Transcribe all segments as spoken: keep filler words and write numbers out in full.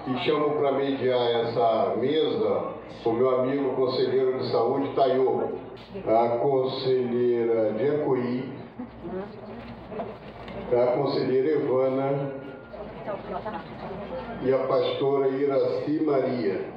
e chamo para mediar essa mesa o meu amigo conselheiro de saúde, Taiô, a conselheira Diacuí, a conselheira Evana e a pastora Iraci Maria.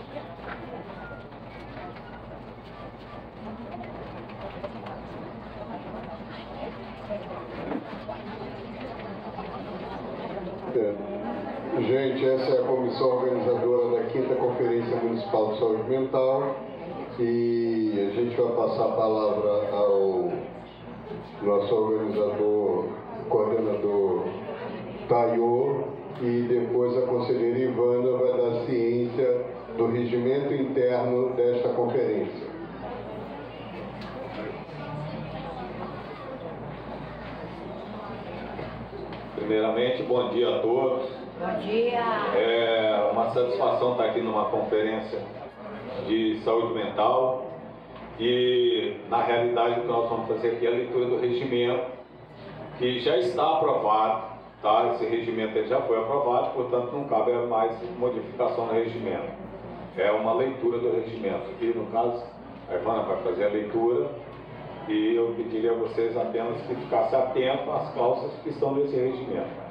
Gente, essa é a comissão organizadora da quinta Conferência Municipal de Saúde Mental e a gente vai passar a palavra ao nosso organizador, coordenador Taiô, e depois a conselheira Ivana vai dar ciência do regimento interno desta conferência. Primeiramente, bom dia a todos. Bom dia. É uma satisfação estar aqui numa conferência de saúde mental e, na realidade, o que nós vamos fazer aqui é a leitura do regimento, que já está aprovado, tá? Esse regimento ele já foi aprovado, portanto, não cabe mais modificação no regimento. É uma leitura do regimento. E, no caso, a Ivana vai fazer a leitura e eu pediria a vocês apenas que ficassem atentos às cláusulas que estão nesse regimento.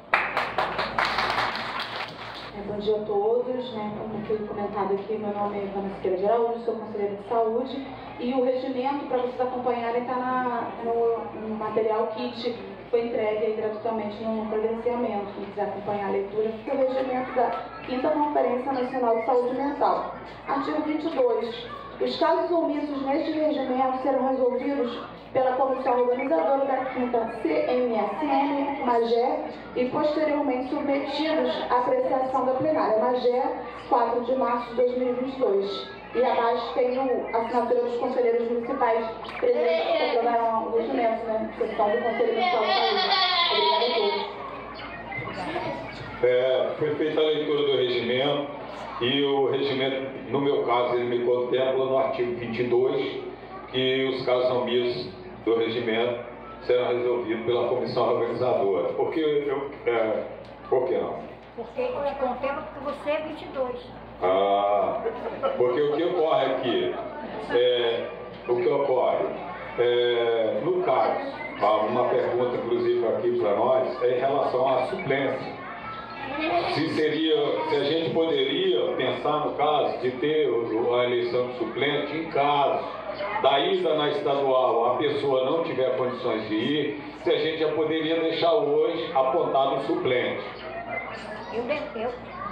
Bom dia a todos, né? Como foi comentado aqui, meu nome é Ivana Siqueira de Araújo, sou conselheira de saúde e o regimento, para vocês acompanharem, está no, no material kit que foi entregue aí gratuitamente no credenciamento. Quem quiser acompanhar a leitura, que é o regimento da quinta Conferência Nacional de Saúde Mental. Artigo vinte e dois. Os casos omissos neste regimento serão resolvidos pela comissão organizadora da quinta C M S M, Magé, e posteriormente submetidos à apreciação da plenária. Magé, quatro de março de dois mil e vinte e dois. E abaixo tem a assinatura dos conselheiros municipais presentes que aprovaram o regimento, né? Questão do Conselho Municipal de Saúde. Obrigada a todos. É, foi feita a leitura do regimento e o regimento, no meu caso, ele me contempla no artigo vinte e dois que os casos omissos do regimento serão resolvidos pela comissão organizadora. Por que eu... É, por que não? Porque te contempla porque você é vinte e dois. Ah, porque o que ocorre aqui, é, o que ocorre, é, no caso, uma pergunta inclusive aqui para nós, é em relação à suplência. Se seria, se a gente poderia pensar no caso de ter a eleição de suplente em caso da ida na estadual a pessoa não tiver condições de ir, se a gente já poderia deixar hoje apontado um suplente. Eu eu.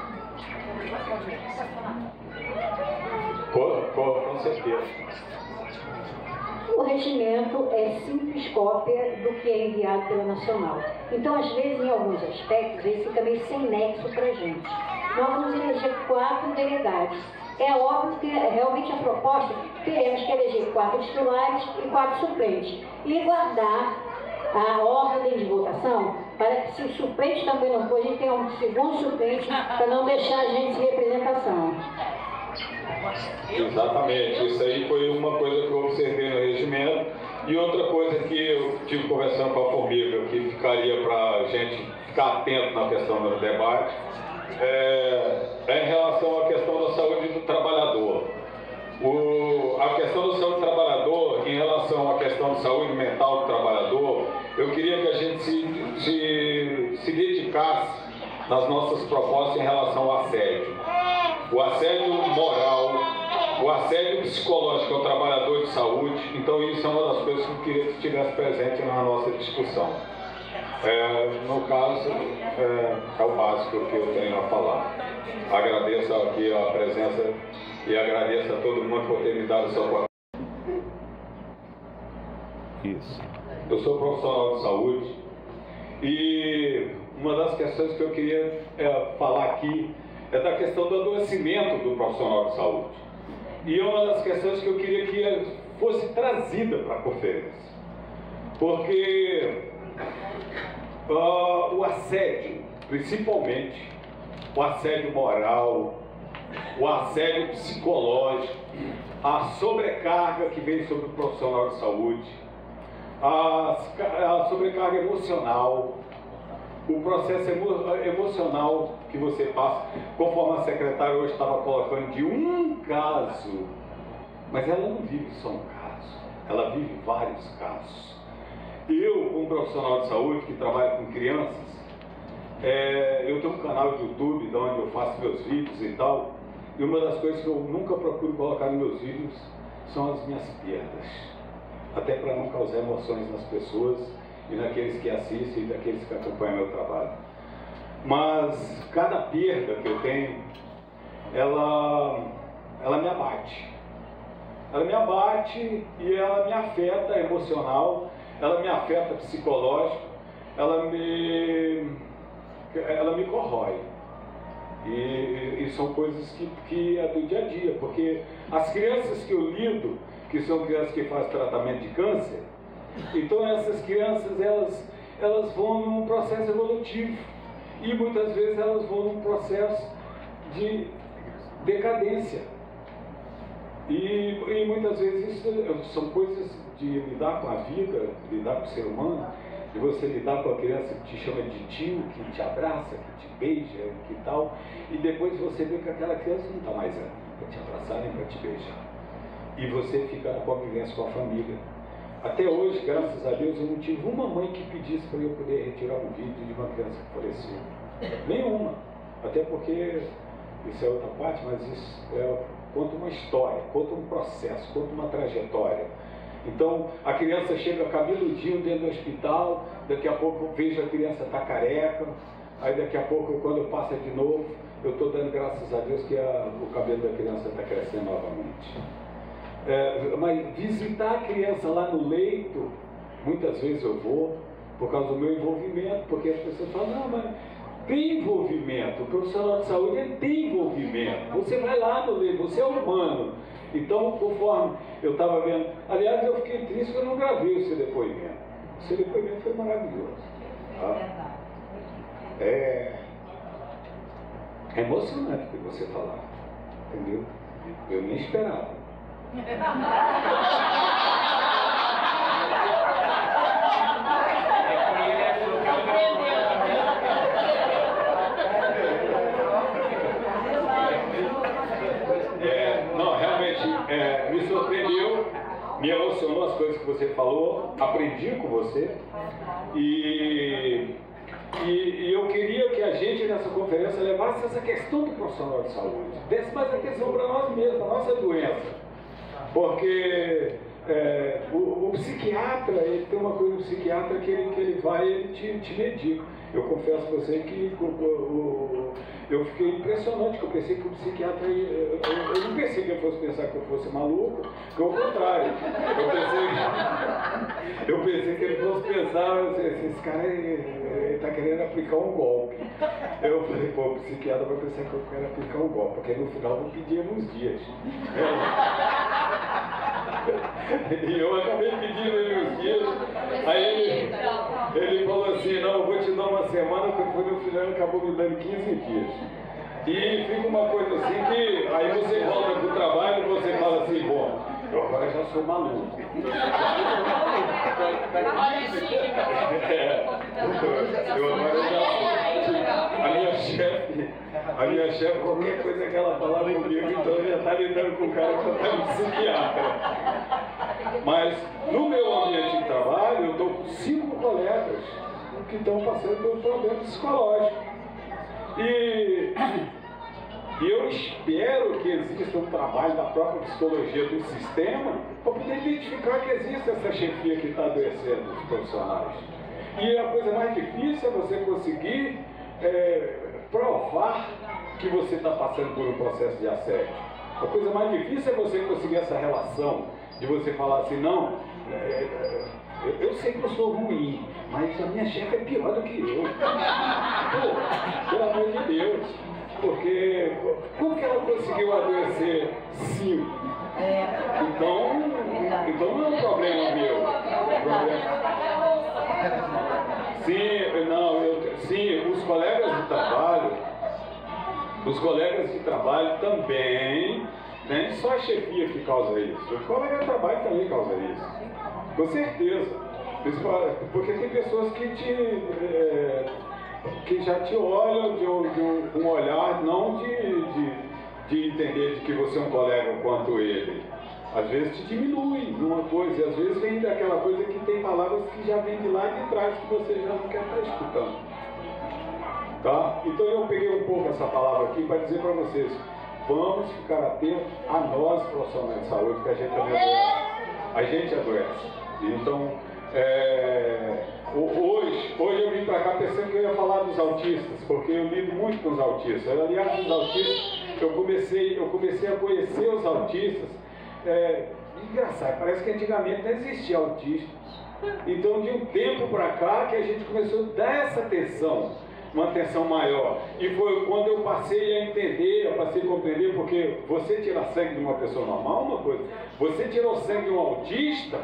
Com, com, com certeza. O regimento é simples cópia do que é enviado pela Nacional. Então, às vezes, em alguns aspectos, ele fica meio sem nexo para a gente. Nós vamos eleger quatro delegados. É óbvio que realmente a proposta, teremos que eleger quatro titulares e quatro suplentes. E guardar a ordem de votação para que, se o suplente também não for, a gente tenha um segundo suplente para não deixar a gente sem representação. Exatamente, isso aí foi uma coisa que eu observei no regimento. E outra coisa que eu tive conversando com a Formiga, que ficaria para a gente ficar atento na questão do debate, é, é em relação à questão da saúde do trabalhador. O, a questão da saúde do trabalhador, em relação à questão de saúde mental do trabalhador, eu queria que a gente se, se, se dedicasse nas nossas propostas em relação ao assédio. O assédio moral, o assédio psicológico ao trabalhador de saúde, então isso é uma das coisas que eu queria que estivesse presente na nossa discussão. É, no caso, é, é o básico que eu tenho a falar. Agradeço aqui a presença e agradeço a todo mundo por ter me dado essa oportunidade. Isso. Eu sou profissional de saúde e uma das questões que eu queria é, falar aqui é da questão do adoecimento do profissional de saúde. E é uma das questões que eu queria que fosse trazida para a conferência. Porque uh, o assédio, principalmente, o assédio moral, o assédio psicológico, a sobrecarga que vem sobre o profissional de saúde, a, a sobrecarga emocional, o processo emo emocional que você passa, conforme a secretária hoje estava colocando, de um caso, mas ela não vive só um caso, ela vive vários casos. Eu, como profissional de saúde que trabalha com crianças, é, eu tenho um canal de YouTube de onde eu faço meus vídeos e tal, e uma das coisas que eu nunca procuro colocar nos meus vídeos são as minhas perdas, até para não causar emoções nas pessoas e naqueles que assistem e daqueles que acompanham meu trabalho. Mas cada perda que eu tenho, ela, ela me abate. Ela me abate e ela me afeta emocional, ela me afeta psicológico, ela me, ela me corrói. E, e são coisas que, que é do dia a dia, porque as crianças que eu lido, que são crianças que fazem tratamento de câncer, então essas crianças, elas, elas vão num processo evolutivo e muitas vezes elas vão num processo de decadência. E, e muitas vezes isso são coisas de lidar com a vida, lidar com o ser humano, de você lidar com a criança que te chama de tio, que te abraça, que te beija, que tal, e depois você vê que aquela criança não está mais ali para te abraçar nem para te beijar. E você fica na convivência com a família. Até hoje, graças a Deus, eu não tive uma mãe que pedisse para eu poder retirar um vídeo de uma criança que faleceu. Nenhuma. Até porque, isso é outra parte, mas isso é, conta uma história, conta um processo, conta uma trajetória. Então, a criança chega cabeludinho dentro do hospital, daqui a pouco eu vejo a criança tá careca, aí daqui a pouco, quando passa de novo, eu estou dando graças a Deus que a, o cabelo da criança está crescendo novamente. É, mas visitar a criança lá no leito, muitas vezes eu vou, por causa do meu envolvimento, porque as pessoas falam, não, mas tem envolvimento, o profissional de saúde ele tem envolvimento, você vai lá no leito, você é humano. Então, conforme eu estava vendo, aliás, eu fiquei triste que eu não gravei o seu depoimento. O seu depoimento foi maravilhoso. Tá? É, é emocionante o que você falar, entendeu? Eu nem esperava. É, não, realmente é, me surpreendeu, me emocionou as coisas que você falou, aprendi com você e, e, e eu queria que a gente nessa conferência levasse essa questão do profissional de saúde, desse mais atenção para nós mesmos, para a nossa doença. Porque é, o, o psiquiatra, ele tem uma coisa do psiquiatra que ele, que ele vai e ele te, te medica. Eu confesso a você que o, o, eu fiquei impressionante, que eu pensei que o psiquiatra ia, eu, eu não pensei que ele fosse pensar que eu fosse maluco, pelo contrário. Eu pensei, eu pensei que ele fosse pensar, esse, esse cara está querendo aplicar um golpe. Eu falei, pô, o psiquiatra vai pensar que eu quero aplicar um golpe, porque no final eu vou pedir uns dias. E eu acabei pedindo ele uns dias, aí ele, ele falou assim, não, eu vou te dar uma semana, porque foi no final ele acabou me dando quinze dias. E fica uma coisa assim que, aí você volta pro trabalho e você fala assim, bom, eu agora já sou maluco. É, eu agora já, a minha chefe, a minha chefe, qualquer coisa que ela falar comigo, então já está lidando com o cara que está no psiquiatra. Mas no meu ambiente de trabalho, eu estou com cinco colegas que estão passando por um problema psicológico. E, e eu espero que exista um trabalho da própria psicologia do sistema para poder identificar que existe essa chefia que está adoecendo os profissionais. E a coisa mais difícil é você conseguir é, provar que você está passando por um processo de assédio. A coisa mais difícil é você conseguir essa relação de você falar assim, não, é, eu, eu sei que eu sou ruim, mas a minha chefe é pior do que eu. Pô, pelo amor de Deus. Porque como que ela conseguiu adoecer cinco? Então, então não é um problema meu. Sim, não, eu, sim, os colegas de trabalho, os colegas de trabalho também, nem só a chefia que causa isso, o colega de trabalho também causa isso, com certeza. Porque tem pessoas que te, é, que já te olham de, um, de um, um olhar não de, de, de entender de que você é um colega quanto ele. Às vezes te diminui numa coisa, e às vezes vem daquela coisa que tem palavras que já vem de lá de trás que você já não quer estar escutando. Tá? Então eu peguei um pouco essa palavra aqui para dizer para vocês, vamos ficar atentos a nós profissionais de saúde, que a gente também adoece. A gente adoece. Então, é, hoje, hoje eu vim para cá pensando que eu ia falar dos autistas, porque eu lido muito com os autistas. Aliás, os autistas, eu comecei, eu comecei a conhecer os autistas. É, engraçado, parece que antigamente não existia autista. Então, de um tempo para cá, que a gente começou a dar essa atenção, uma atenção maior. E foi quando eu passei a entender, eu passei a compreender, porque você tirar sangue de uma pessoa normal é uma coisa, você tirar o sangue de um autista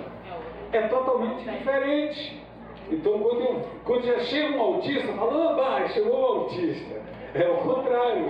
é totalmente diferente. Então, quando, eu, quando já chega um autista, eu falo, ah, chegou um autista. É o contrário.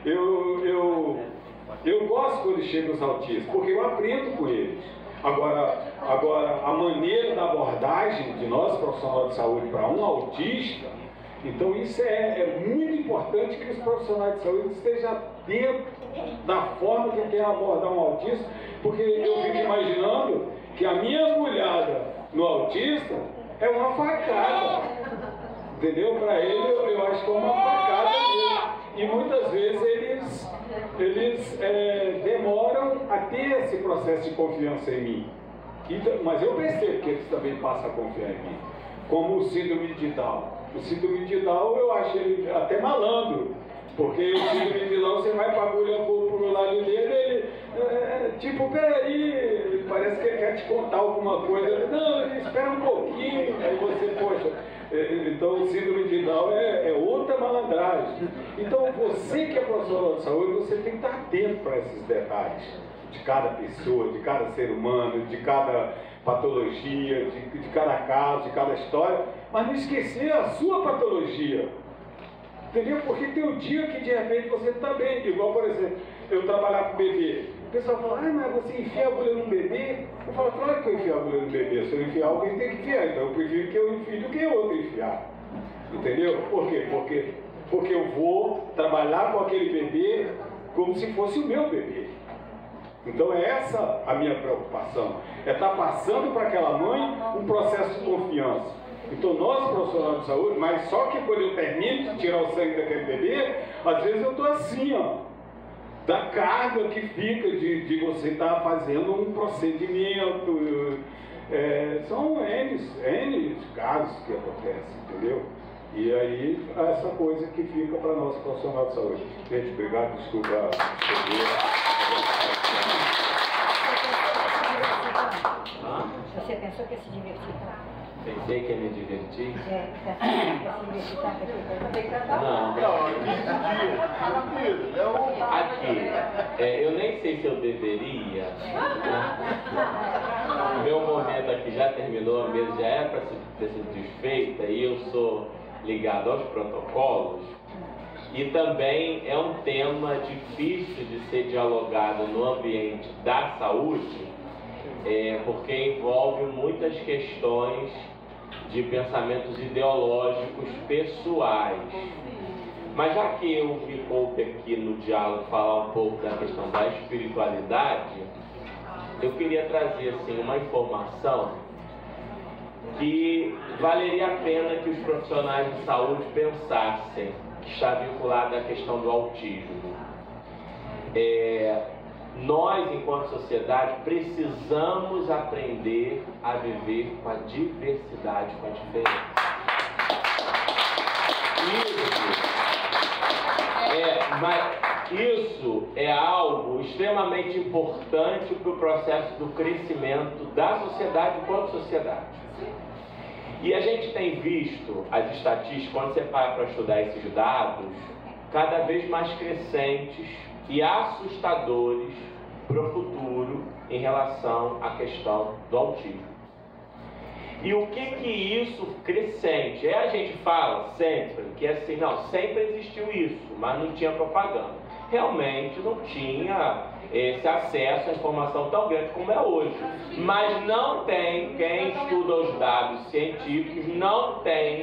Eu, eu, eu gosto quando chegam os autistas, porque eu aprendo com eles. Agora, agora, a maneira da abordagem de nós, profissionais de saúde, para um autista, então isso é, é muito importante que os profissionais de saúde estejam dentro da forma que querem abordar um autista, porque eu fico imaginando que a minha olhada no autista é uma facada, entendeu? Para ele, eu, eu acho que é uma facada mesmo. E muitas vezes eles, eles é, demoram a ter esse processo de confiança em mim. Então, mas eu percebo que eles também passam a confiar em mim. Como o síndrome de Down. O síndrome de Down eu acho ele até malandro. Porque o síndrome de Down, você vai para a agulha pro lado dele, ele, é, tipo, peraí, parece que ele quer te contar alguma coisa. Não, espera um pouquinho, aí você, poxa, é, então o síndrome de Down é, é outra malandragem. Então você que é profissional de saúde, você tem que estar atento para esses detalhes de cada pessoa, de cada ser humano, de cada patologia, de, de cada caso, de cada história, mas não esquecer a sua patologia. Entendeu? Porque tem um dia que de repente você está bem, igual, por exemplo, eu trabalhar com bebê. O pessoal fala, ah, mas você enfia a agulha no bebê? Eu falo, claro que eu enfio a agulha no bebê. Se eu enfiar, alguém tem que enfiar. Então eu prefiro que eu enfie do que outro enfiar. Entendeu? Por quê? Porque, porque eu vou trabalhar com aquele bebê como se fosse o meu bebê. Então é essa a minha preocupação. É estar passando para aquela mãe um processo de confiança. Então nós, profissionais de saúde, mas só que quando eu termino de tirar o sangue daquele bebê, às vezes eu estou assim, ó, da carga que fica de, de você estar fazendo um procedimento. É, são N, N casos que acontecem, entendeu? E aí, essa coisa que fica para nós, profissionais de saúde. Gente, obrigado, desculpa. Você pensou que ia se divertir? Pensei que ia me divertir? É, pensou que ia se divertir tanto aqui? Não, não. Aqui, é, eu nem sei se eu deveria. O meu momento aqui já terminou, a mesa já era para ter sido desfeita e eu sou ligado aos protocolos. E também é um tema difícil de ser dialogado no ambiente da saúde, é, porque envolve muitas questões de pensamentos ideológicos pessoais. Mas já que eu me poupe aqui no diálogo falar um pouco da questão da espiritualidade, eu queria trazer assim, uma informação que valeria a pena que os profissionais de saúde pensassem, que está vinculada à questão do autismo. É, nós, enquanto sociedade, precisamos aprender a viver com a diversidade, com a diferença. Isso é, mas isso é algo extremamente importante para o processo do crescimento da sociedade enquanto sociedade. E a gente tem visto as estatísticas, quando você para para estudar esses dados, cada vez mais crescentes e assustadores para o futuro em relação à questão do autismo. E o que que isso crescente? É, a gente fala sempre que assim, não, sempre existiu isso, mas não tinha propaganda. Realmente não tinha esse acesso à informação tão grande como é hoje. Mas não tem, quem estuda os dados científicos, não tem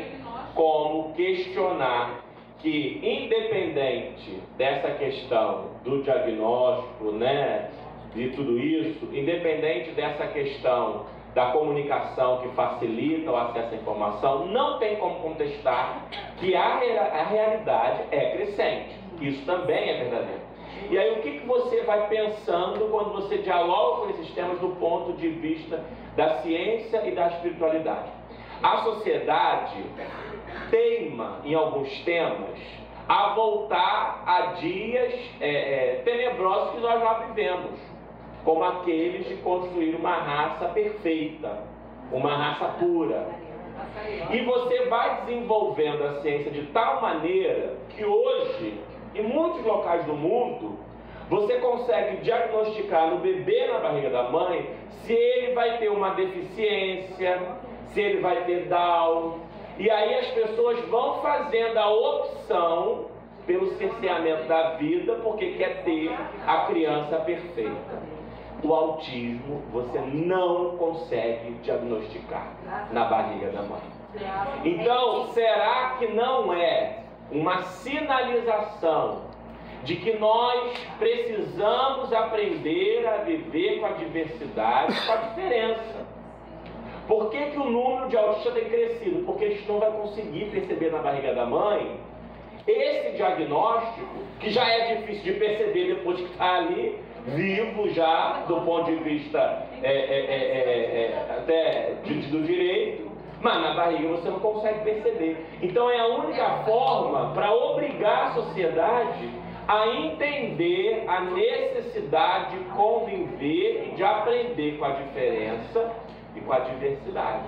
como questionar que, independente dessa questão do diagnóstico, né, de tudo isso, independente dessa questão da comunicação que facilita o acesso à informação, não tem como contestar que a, a realidade é crescente. Isso também é verdadeiro. E aí o que, que você vai pensando quando você dialoga com esses temas do ponto de vista da ciência e da espiritualidade? A sociedade teima, em alguns temas, a voltar a dias é, é, tenebrosos que nós já vivemos, como aqueles de construir uma raça perfeita, uma raça pura. E você vai desenvolvendo a ciência de tal maneira que hoje, em muitos locais do mundo, você consegue diagnosticar no bebê na barriga da mãe se ele vai ter uma deficiência, se ele vai ter Down. E aí as pessoas vão fazendo a opção pelo cerceamento da vida porque quer ter a criança perfeita. O autismo você não consegue diagnosticar na barriga da mãe. Então, será que não é uma sinalização de que nós precisamos aprender a viver com a diversidade, com a diferença? Por que, que o número de autistas tem crescido? Porque a gente não vai conseguir perceber na barriga da mãe esse diagnóstico, que já é difícil de perceber depois que está ali, vivo já, do ponto de vista é, é, é, é, é, até de, do direito, mas na barriga você não consegue perceber. Então é a única forma para obrigar a sociedade a entender a necessidade de conviver e de aprender com a diferença e com a diversidade.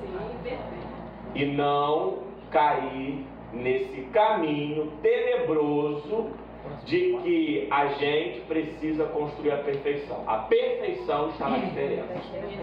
E não cair nesse caminho tenebroso de que a gente precisa construir a perfeição. A perfeição está na diferença.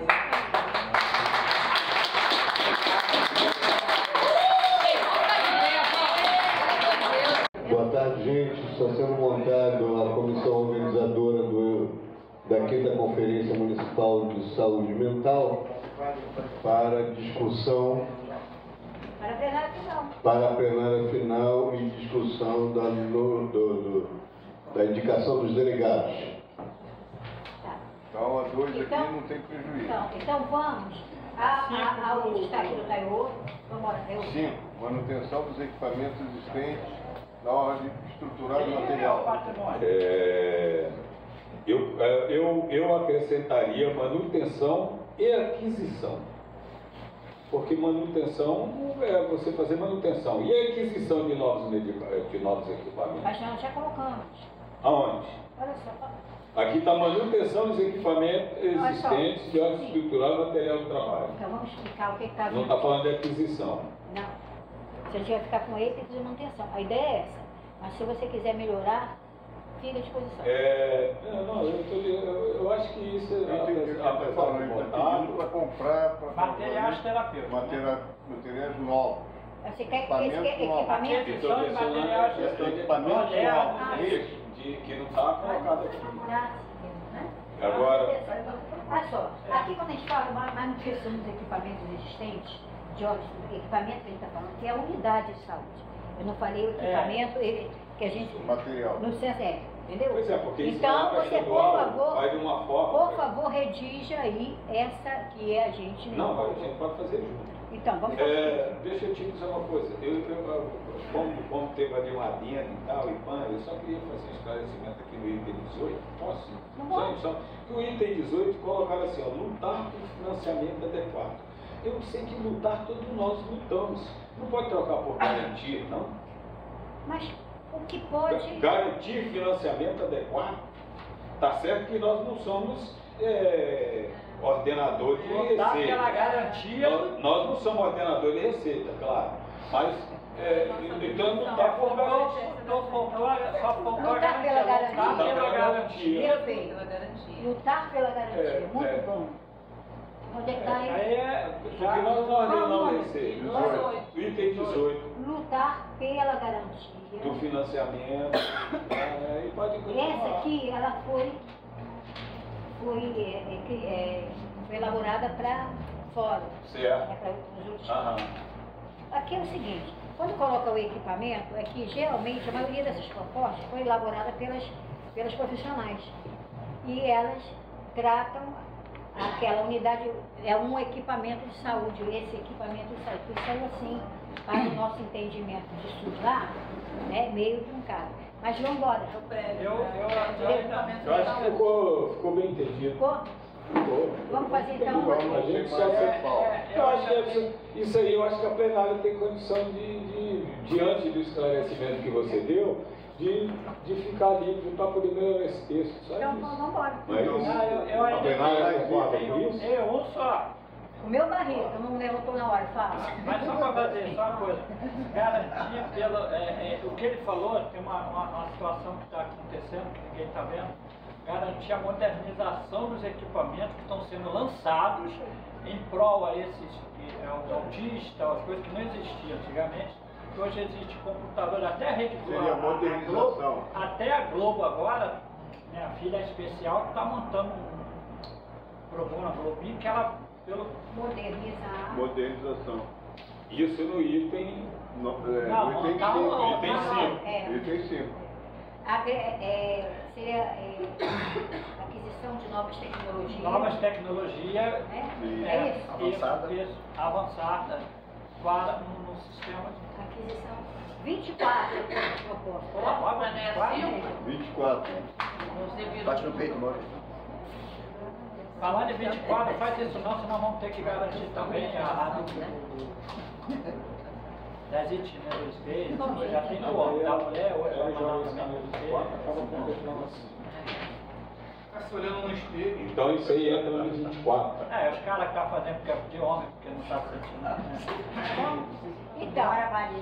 Boa tarde, gente. Está sendo montado a comissão organizadora do, da quinta Conferência Municipal de Saúde Mental para discussão Para a plenária final. para a plenária final e discussão da, no, do, do, da indicação dos delegados. Tá. Então, a dois aqui Então- não tem prejuízo. Então, então vamos a, a, ao destaque do Taiô. Vamos lá, Taiô. Cinco, manutenção dos equipamentos existentes na ordem estrutural e material. É, eu, eu, eu acrescentaria manutenção e aquisição. Porque manutenção é você fazer manutenção. E a aquisição de novos, de novos equipamentos? Mas nós já colocamos. Aonde? Olha só. Aqui está manutenção dos equipamentos Olha só. existentes de ordem Sim. estrutural e material do trabalho. Então vamos explicar o que está Não está falando de aquisição. Não. Se a gente vai ficar com ele, tem que fazer manutenção. A ideia é essa. Mas se você quiser melhorar, fica à disposição. É, não, eu, tô, eu, eu acho que isso Eu entendi o que a, a, está a, falando, ele está pedindo para comprar para Materiais terapêuticos. materiais, materiais novos. Você quer que Equipamento esse que- novo. equipamento? Aquisição de materiais Equipamento modernos. novo. Isso, de, que não está colocado aqui. Ah, né? Agora- Olha só, aqui quando a gente fala de manutenção dos equipamentos existentes, de ordem, equipamento que a gente está falando, que é a unidade de saúde. Eu não falei o equipamento ele- que a gente. O material. No senso é, entendeu? Pois é, porque isso então, vai você, por estadual, favor, vai de uma forma. por favor, redija aí essa que é a gente. Não, a gente pode fazer junto. Então, vamos fazer. É, deixa eu te dizer uma coisa. Eu, eu, eu, como, como teve ali uma adenda e tal, e pan, eu só queria fazer um esclarecimento aqui no item dezoito. Posso? Só, só, que o item dezoito colocaram assim, ó, lutar por financiamento adequado. Eu sei que lutar todos nós lutamos. Não pode trocar por garantia, não? Mas o que pode. Garantir financiamento adequado. Tá certo que nós não somos é, ordenadores de Lutar receita. pela garantia. Nós, nós não somos ordenadores de receita, claro. Mas, é, então, não está por garantia. Só faltou a Lutar pela garantia. Lutar pela garantia. Meu bem, lutar pela garantia. É, Muito é. bom. Onde é que está aí? Aí é. Porque nós não ordenamos Vamos. receita. dezoito. Item dezoito, Lutar pela garantia. do financiamento. É, e pode continuar. Essa aqui, ela foi, foi, é, é, que, é, foi elaborada para fora. Certo. Né, para os outros. Aham. aqui é o seguinte, quando coloca o equipamento, é que geralmente a maioria dessas propostas foi elaborada pelas, pelas profissionais. E elas tratam aquela unidade, é um equipamento de saúde, esse equipamento de saúde, que são assim, para o nosso entendimento de estudar, né, meio truncado. Mas vamos embora. Eu, eu, eu, Eu acho que ficou, ficou bem entendido. Ficou? Ficou. Vamos fazer então. A gente só se... Eu acho que é, isso aí, eu acho que a plenária tem condição de, de diante do esclarecimento que você deu, de, de ficar livre para poder melhorar esse texto. Só Então isso. vamos embora. Não é isso? Não, eu, eu A ainda plenária concorda tenho com isso? eu, um só. O meu barriga não levantou na hora, fala. Mas só para fazer só uma coisa, garantia pelo. É, é, o que ele falou, tem uma, uma, uma situação que está acontecendo, que ninguém está vendo, garantir a modernização dos equipamentos que estão sendo lançados em prol a esses, que é os autistas, as coisas que não existiam antigamente, que hoje existe computador, até a Rede Globo. Seria a modernização. Globo, até a Globo agora, minha filha é especial, está montando um programa Globinho que ela, pelo Modernizar. Modernização. Isso no item... No, é, Não, no item montar um- cinco. Item cinco. É. Item cinco. Agre- é, seria é, aquisição de novas tecnologias. novas tecnologias Né? E- É isso. Avançada. Isso, avançada para no, no sistema de. Aquisição. vinte e quatro propostas. Pô, logo vinte e quatro. Bate no peito, Mauro. Falar de vinte e quatro, faz isso não, senão vamos ter que garantir também a, a do, do, das itinerários gays, já tem do homem, da mulher, hoje vai mandar também dos gays. Ficar se olhando no espelho. Então isso aí entra no vinte e quatro. É, os caras que estão fazendo porque é de homem, porque não está sentindo. Né? Então,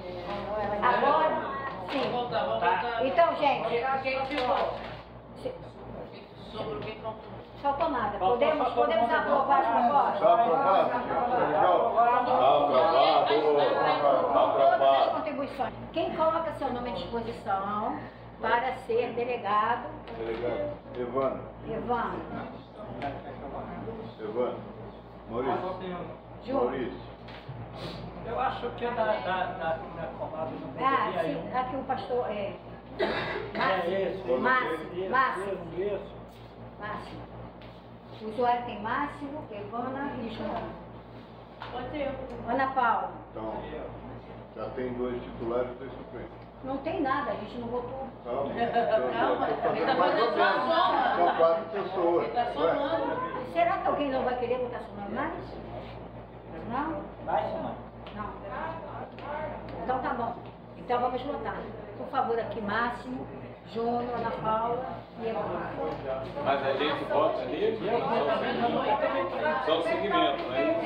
agora, sim. Voltar, voltar. Então, gente, O que que ficou? se- Sobre o que faltou? faltou nada. Faltou Podemos, só todo podemos mundo aprovar as propostas? Tá aprovado? Legal? Tá aprovado, tá Todas as aprovado. contribuições. Quem coloca seu nome à disposição para ser delegado? Delegado. Evandro. Evandro. Evandro. Maurício. Júnior. Maurício. Eu acho que é da, da, da, da comadre não Ah, poderia ir sim, um. aqui o pastor é. É isso, Márcio. isso, Márcio. isso, isso. Márcio. O usuário tem Máximo, Evana e João. Pode ser eu. Ana Paula. Então, já tem dois titulares e dois suplentes. Não tem nada, a gente não votou. Calma. Calma, ele tá fazendo só a soma. São quatro pessoas. Ele tá Ué, somando. Será que alguém não vai querer botar seu nome mais? Não? Vai, senhor. Não. Então tá bom. Então vamos votar. Por favor, aqui Máximo, Júnior, Ana Paula e Evana. Mas a gente vota ali, só o segmento, né?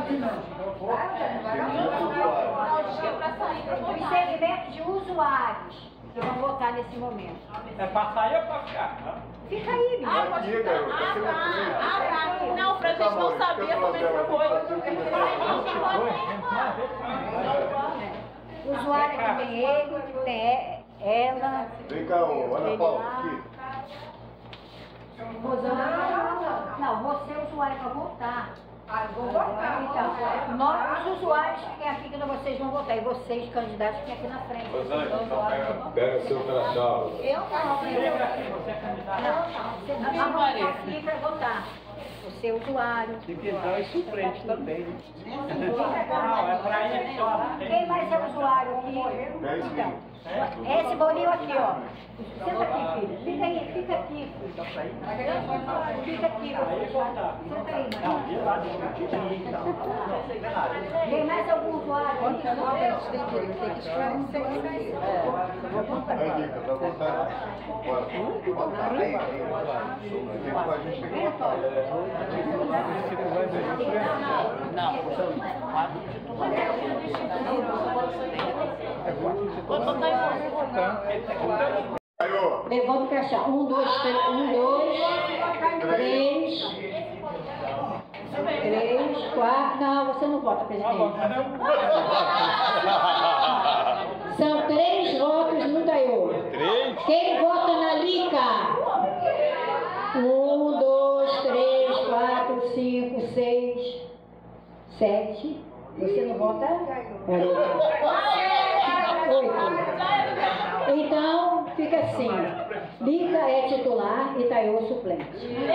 Os segmentos de usuários que vão votar nesse momento. É pra sair ou pra ficar? Né? Fica aí, menino. Ah, pode Aqui, ficar. garoto, Ah, aqui na frente. tá. Ah, tá. Não, pra gente não saber como é que foi. O usuário que tem ele, que tem ela. Vem cá, ô, Ana Paula, aqui. Rosana. Não, você é o usuário para votar. Ah, eu vou votar. Então, nós, os usuários que tem aqui, que não vocês vão votar. E vocês, candidatos, que tem aqui na frente. Rosângela, Os então usuários pega, vão votar. pega seu crachá. Eu não, Fica eu aqui, você é candidato. não. Você não vai aqui para votar. Você é usuário. Tem que dar os suplentes também. Não, é pra ir só. Quem mais é usuário aqui? Então, esse bolinho aqui, ó. Senta aqui, filho. Fica aí, fica aqui, filho. Fica aqui, Aí você. voltar. Senta aí, Não, mãe. de lá, de Tem mais algum usuário? Quantos votos eles têm direito? Tem que esclarecer isso aí. Vai, Dica, tá vontade? Bora. Bota aí. Tem que fazer isso aqui. Não, são quatro Levanta o crachá. Um, dois, três. Um, dois, três. Três, quatro. Não, você não vota, presidente. São três votos no Daiô. Três? Quem vota na Lica? Um, dois, três, quatro, cinco, seis, sete, Você não vota? Era oito. Então, fica assim. Lica é titular e Taiô suplente.